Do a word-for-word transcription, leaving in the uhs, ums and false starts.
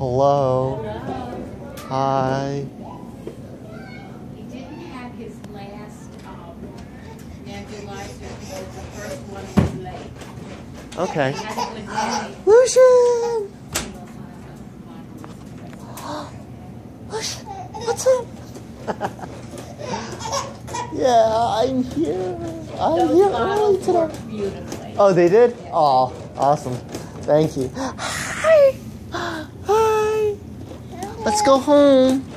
Hello. Hello. Hi. He didn't have his last um, nebulizer because the first one was late. Okay. He had a good day. Lucian! Lucian, what's up? Yeah, I'm here. I'm Those here early bottles today. work beautifully. Oh, they did? Oh, awesome. Thank you. Hi. Hi. Let's go home.